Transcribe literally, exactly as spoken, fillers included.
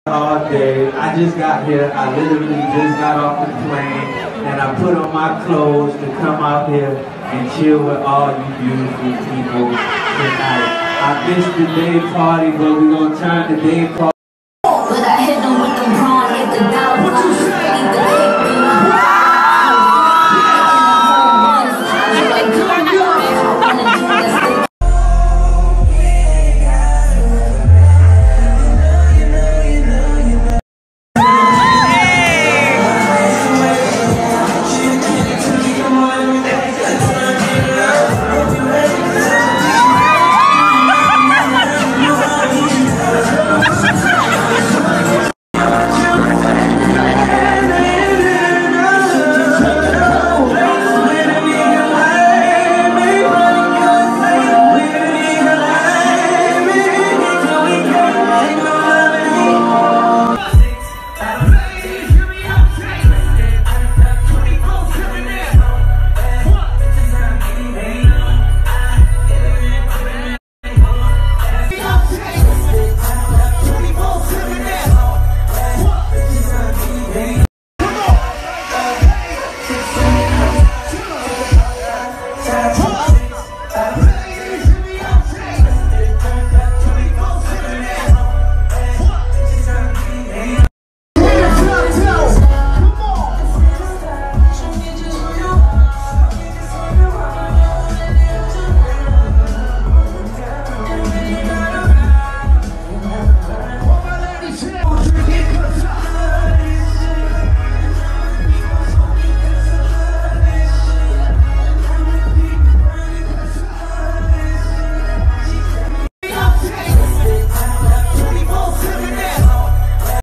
all day. I just got here. I literally just got off the plane and I put on my clothes to come out here and chill with all you beautiful people tonight. I missed the day party, but we're gonna turn the day party.